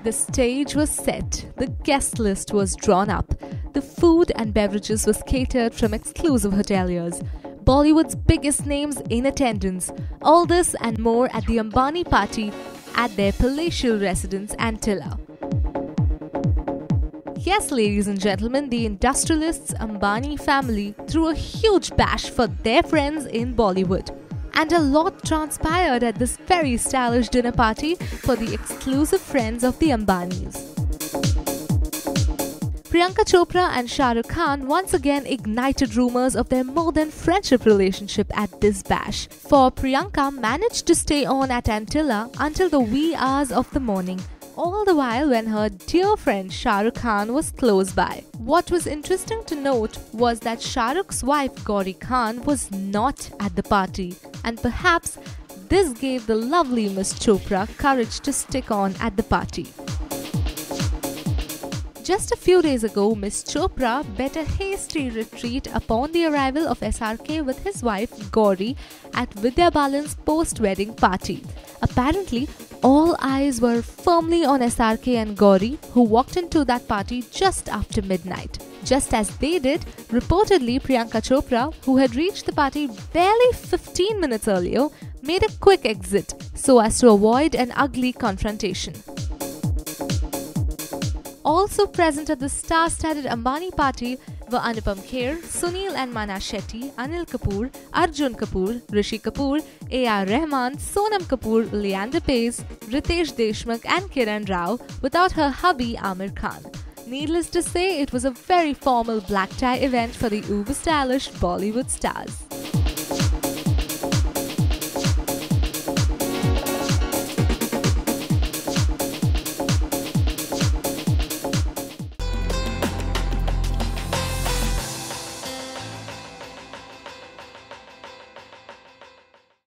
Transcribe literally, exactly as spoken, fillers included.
The stage was set, the guest list was drawn up, the food and beverages was catered from exclusive hoteliers, Bollywood's biggest names in attendance. All this and more at the Ambani party at their palatial residence Antilla. Yes, ladies and gentlemen, the industrialists' Ambani family threw a huge bash for their friends in Bollywood. And a lot transpired at this very stylish dinner party for the exclusive friends of the Ambanis. Priyanka Chopra and Shah Rukh Khan once again ignited rumors of their more than friendship relationship at this bash. For Priyanka managed to stay on at Antilla until the wee hours of the morning, all the while when her dear friend Shah Rukh Khan was close by. What was interesting to note was that Shah Rukh's wife Gauri Khan was not at the party, and perhaps this gave the lovely Miss Chopra courage to stick on at the party. Just a few days ago, Miss Chopra bet a hasty retreat upon the arrival of S R K with his wife Gauri at Vidya Balan's post-wedding party. Apparently, all eyes were firmly on S R K and Gauri, who walked into that party just after midnight. Just as they did, reportedly Priyanka Chopra, who had reached the party barely fifteen minutes earlier, made a quick exit so as to avoid an ugly confrontation. Also present at the star-studded Ambani party were Anupam Kher, Sunil and Mana Shetty, Anil Kapoor, Arjun Kapoor, Rishi Kapoor, A R Rahman, Sonam Kapoor, Leander Pace, Ritesh Deshmukh and Kiran Rao, without her hubby Amir Khan. Needless to say, it was a very formal black tie event for the uber-stylish Bollywood stars.